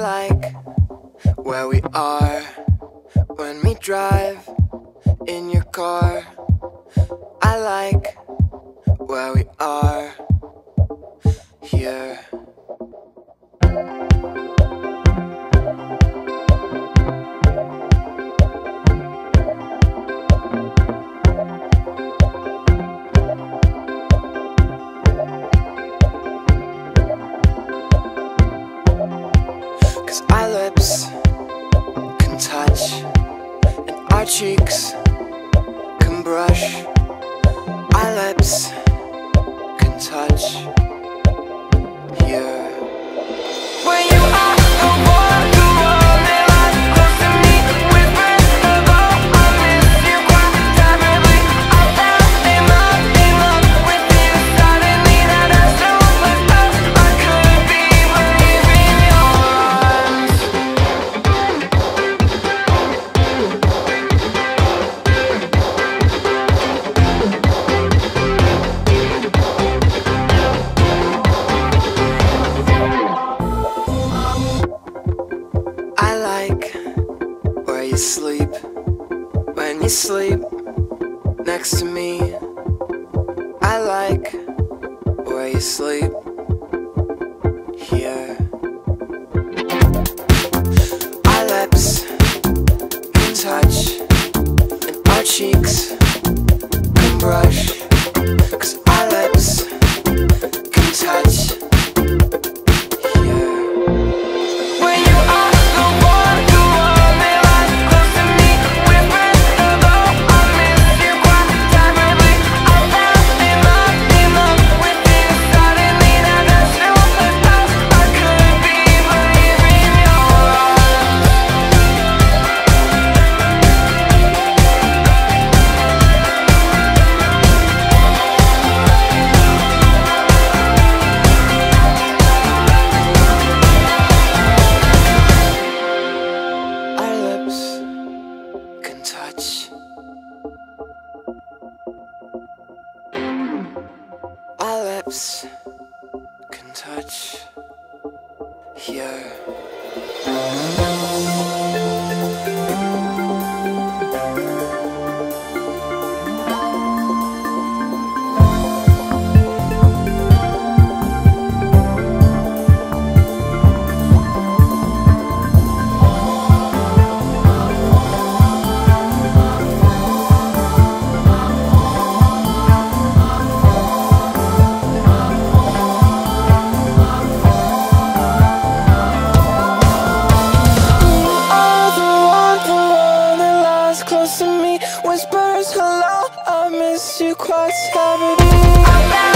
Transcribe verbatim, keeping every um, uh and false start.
like where we are when we drive in your car. I like where we are here. Cause our lips can touch and our cheeks can brush. Our lips can touch here. When you are the one, the one that lies close to me, whispers hello, I miss you quite terribly. I fell in love, in love with you suddenly, that I so looked up, I couldn't believe in your arms. I like where you sleep when you sleep next to me. I like where you sleep here. Our lips can touch and our cheeks can brush. Cause our lips can touch here. When you are the one, the one that lies close to me, whispers hello, I miss you quite terribly. I fell in love, in love with you suddenly, that I so looked up, I couldn't believe in your arms. Our lips can touch. Our lips can touch here. Close to me, whispers hello, I miss you quite terribly.